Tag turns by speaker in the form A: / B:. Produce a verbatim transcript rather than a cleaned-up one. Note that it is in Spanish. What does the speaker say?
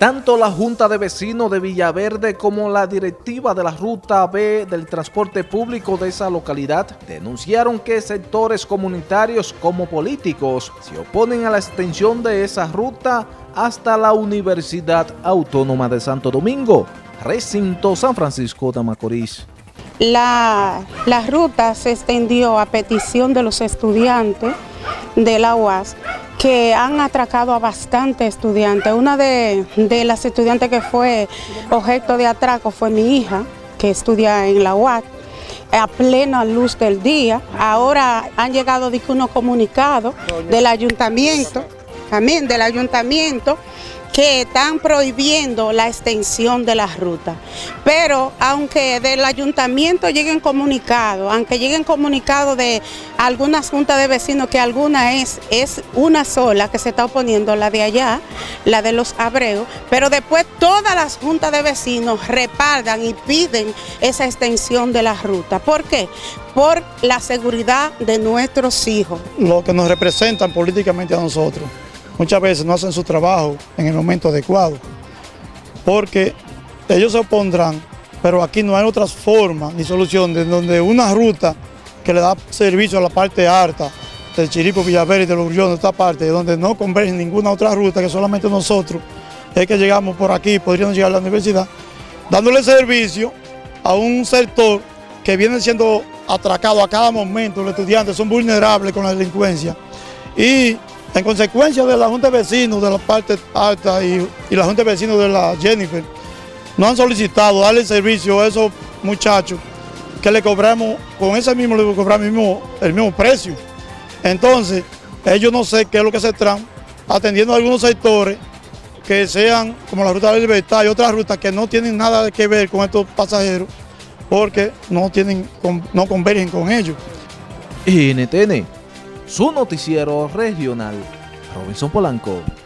A: Tanto la Junta de Vecinos de Villaverde como la directiva de la Ruta B del transporte público de esa localidad denunciaron que sectores comunitarios como políticos se oponen a la extensión de esa ruta hasta la Universidad Autónoma de Santo Domingo, recinto San Francisco de Macorís.
B: La, la ruta se extendió a petición de los estudiantes de la U A S que han atracado a bastantes estudiantes. Una de, de las estudiantes que fue objeto de atraco fue mi hija, que estudia en la U A S, a plena luz del día. Ahora han llegado unos comunicados del ayuntamiento, también del ayuntamiento, que están prohibiendo la extensión de la ruta. Pero aunque del ayuntamiento lleguen comunicados, aunque lleguen comunicados de algunas juntas de vecinos, que alguna es, es una sola que se está oponiendo, la de allá, la de los Abreos, pero después todas las juntas de vecinos respaldan y piden esa extensión de la ruta. ¿Por qué? Por la seguridad de nuestros hijos.
C: Lo que nos representan políticamente a nosotros. Muchas veces no hacen su trabajo en el momento adecuado, porque ellos se opondrán, pero aquí no hay otras formas ni solución de donde una ruta que le da servicio a la parte alta del Chiripo, Villaverde y de los Grullones, de esta parte, donde no converge ninguna otra ruta, que solamente nosotros, es que llegamos por aquí, podríamos llegar a la universidad, dándole servicio a un sector que viene siendo atracado a cada momento. Los estudiantes son vulnerables con la delincuencia y en consecuencia de la Junta de Vecinos de la parte alta y, y la Junta de Vecinos de la Jennifer, nos han solicitado darle servicio a esos muchachos que le cobramos, con ese mismo le cobramos el mismo, el mismo precio. Entonces, ellos no sé qué es lo que se están atendiendo a algunos sectores que sean como la Ruta de la Libertad y otras rutas que no tienen nada que ver con estos pasajeros porque no, tienen, no convergen con ellos.
A: N T N, su noticiero regional, Robinson Polanco.